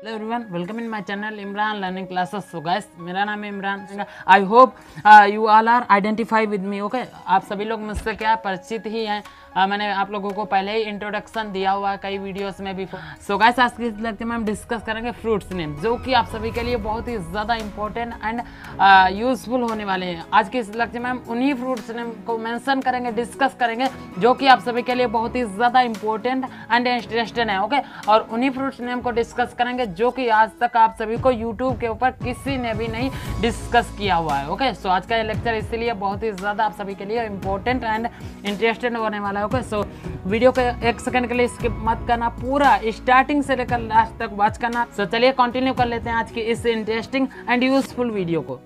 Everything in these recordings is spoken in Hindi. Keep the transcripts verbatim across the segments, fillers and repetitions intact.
Hello everyone, welcome in my channel Imran learning classes. So guys, मेरा नाम है Imran. I hope you all are identify with me. Okay, आप सभी लोग मुझसे क्या परिचित ही हैं। uh, मैंने आप लोगों को पहले ही इंट्रोडक्शन दिया हुआ है कई वीडियोस में भी। सो गाइस, आज की लेक्चर में हम डिस्कस करेंगे फ्रूट्स नेम, जो कि आप सभी के लिए बहुत ही ज़्यादा इंपॉर्टेंट एंड यूजफुल होने वाले हैं। आज की इस लेक्चर में हम उन्हीं फ्रूट्स नेम को मेंशन करेंगे, डिस्कस करेंगे, जो कि आप सभी के लिए बहुत ही ज़्यादा इंपॉर्टेंट एंड इंटरेस्टिंग है। ओके, और उन्हीं फ्रूट्स नेम को डिस्कस करेंगे जो कि आज तक आप सभी को यूट्यूब के ऊपर किसी ने भी नहीं डिस्कस किया हुआ है। ओके, सो आज का ये लेक्चर इसीलिए बहुत ही ज़्यादा आप सभी के लिए इंपॉर्टेंट एंड इंटरेस्टिंग होने वाला है। ओके, सो वीडियो को एक सेकंड के लिए स्किप मत करना, पूरा स्टार्टिंग से लेकर लास्ट तक वॉच करना। सो चलिए कंटिन्यू कर लेते हैं आज की इस इंटरेस्टिंग एंड यूजफुल वीडियो को।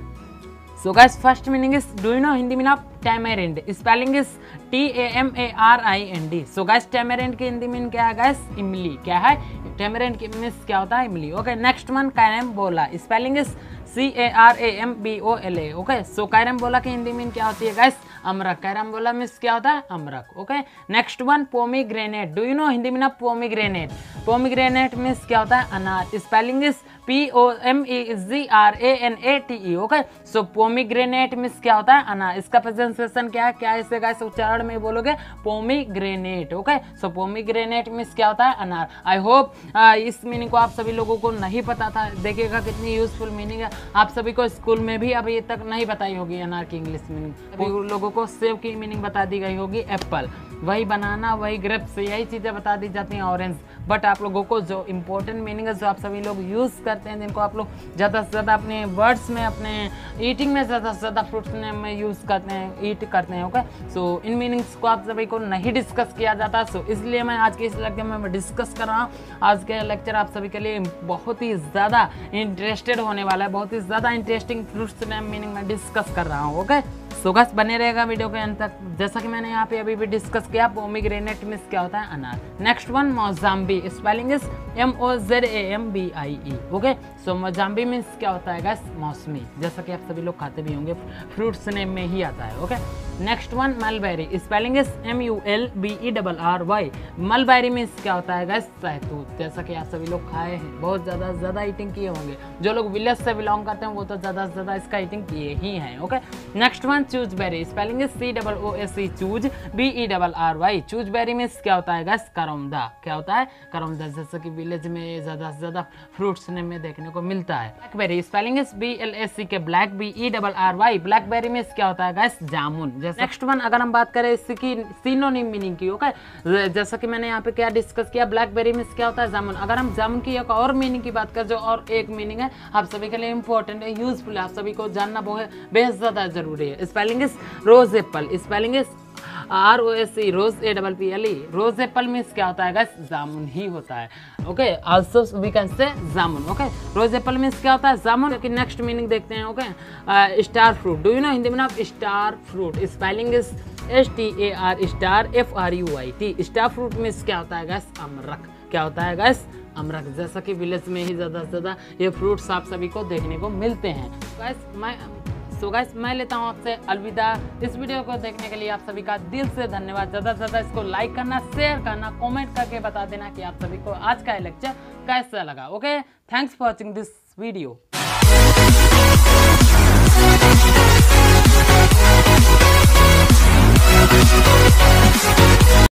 So guys, first meaning is, do you know Hindi meaning of tamarind? Spelling is T A M A R I N D. So guys, tamarind की हिंदी मीनिंग क्या है गाइस? इमली। क्या है? टैमेरिंड की मीनिंग क्या होता है? इमली। Okay, next one, carambola. Spelling is C A R A M B O L A. Okay, so carambola की हिंदी मीनिंग क्या होती है गाइस? अमरक। कैरम्बोला मीन्स क्या होता है? अमरक। Okay, next one, pomegranate. Do you know Hindi meaning of pomegranate? Pomegranate means क्या होता है? अनार। Spelling is P O M E G R A N A T E. Okay, so pomegranate means क्या होता है? अनार। इसका प्रोनाउंसिएशन क्या है? क्या इसे गाइस उच्चारण में बोलोगे? Pomegranate. Okay, so pomegranate means क्या होता है? अनार। आई होप इस मीनिंग को आप सभी लोगों को नहीं पता था। देखिएगा कितनी यूजफुल मीनिंग है। आप सभी को स्कूल में भी अभी तक नहीं बताई होगी अनार की इंग्लिश मीनिंग। अभी लोगों को सेब की मीनिंग बता दी गई होगी एप्पल, वही बनाना, वही ग्रेप्स, यही चीज़ें बता दी जाती हैं ऑरेंज। बट आप लोगों को जो इंपॉर्टेंट मीनिंग है, जो आप सभी लोग यूज़ करते हैं, जिनको आप लोग ज़्यादा से ज़्यादा अपने वर्ड्स में, अपने ईटिंग में ज़्यादा से ज़्यादा फ्रूट्स में यूज़ करते हैं, ईट करते हैं। ओके, सो इन मीनिंग्स को आप सभी को नहीं डिस्कस किया जाता। सो इसलिए मैं आज के इस लेक्चर में मैं डिस्कस कर रहा हूँ। आज के लेक्चर आप सभी के लिए बहुत ही ज़्यादा इंटरेस्टेड होने वाला है, बहुत ही ज़्यादा इंटरेस्टिंग फ्रूट्स नेम मीनिंग में डिस्कस कर रहा हूँ। ओके, सो गाइस, बने रहेगा वीडियो के अंत तक। जैसा कि मैंने यहाँ पे अभी भी डिस्कस किया, पोमीग्रेनेट मीन्स क्या होता है? अनार। Next one, mosambi. Spelling is M O Z A M B I E. Okay, so mosambi means क्या होता है गाइस? मौसमी। जैसा कि आप सभी लोग खाते भी होंगे, फ्रूट्स नेम में ही आता है। Okay, next one, mulberry. Spelling is M U L B E double R Y. Mulberry means क्या होता है गाइस? सहतूत। जैसा कि आप सभी लोग खाए हैं, बहुत ज़्यादा ज़्यादा ईटिंग किए होंगे। जो लोग विलेज से बिलोंग करते हैं वो तो ज़्यादा से ज़्यादा इसका ईटिंग किए ही हैं। Okay, next one, chooseberry. Spelling is C double O S E, choose, B E double R Y. Chooseberry means क्या होता है गाइस? करौंदा। क्या होता है? करौंदा। जैसे कि विलेज में ज़्यादा से ज़्यादा फ्रूट्स नेम में देखने को मिलता है। Blackberry. Spelling is B L A C K, black, B E double R Y. Blackberry means क्या होता है गाइस? जामुन। नेक्स्ट वन, अगर हम बात करें इसकी सिनोनिम मीनिंग की, ओके, जैसा कि मैंने यहाँ पे क्या डिस्कस किया, ब्लैकबेरी मीन्स क्या होता है? जामुन। अगर हम जामुन की एक और मीनिंग की बात करें, जो और एक मीनिंग है आप सभी के लिए इंपॉर्टेंट है, यूजफुल है, आप सभी को जानना बहुत बेहद ज़्यादा जरूरी है। Spelling is rose apple. Spelling is R O S E, rose A double P L E. Rose apple means क्या होता है गाइस? जामुन ही होता है। Okay, also we can say jamun. Okay, rose apple means क्या होता है? जामुन। क्योंकि नेक्स्ट मीनिंग देखते हैं। Okay, star fruit. Do you know Hindi meaning of star fruit? Spelling is S T A R star F R U I T. Star fruit means क्या होता है गाइस? अमरक। क्या होता है गाइस? अमरक। जैसा कि विलेज में ही ज़्यादा से ज़्यादा ये फ्रूट्स आप सभी को देखने को मिलते हैं। गाइस, मैं सो गाइस मैं लेता हूँ आपसे अलविदा। इस वीडियो को देखने के लिए आप सभी का दिल से धन्यवाद। ज़्यादा से ज़्यादा इसको लाइक करना, शेयर करना, कमेंट करके बता देना कि आप सभी को आज का लेक्चर कैसा लगा। Okay, thanks for watching this video. We'll be right back.